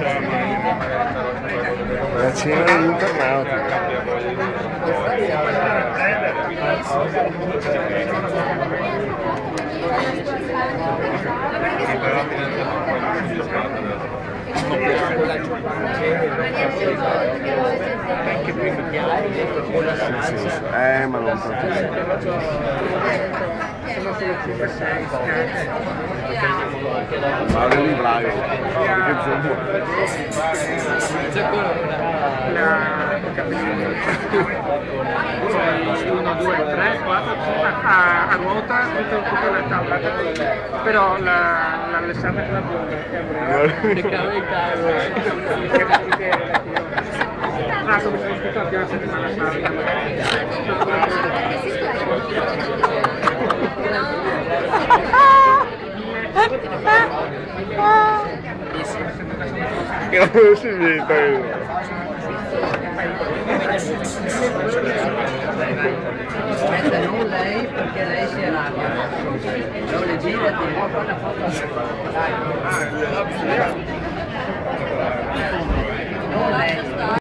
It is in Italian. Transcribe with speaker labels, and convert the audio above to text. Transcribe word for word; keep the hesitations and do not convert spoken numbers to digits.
Speaker 1: La cena degli internauti. Eh, ma non ma è un libraio, che zombo.
Speaker 2: uno, due, tre, quattro, cinque a, a ruota tutta la tavola, però l'Alessandra che la buona che cava in tra come sono scritto anche la settimana
Speaker 1: che non si inventa
Speaker 3: non lei perché lei si arrabbia, non le girati, può fare una foto. Non lei.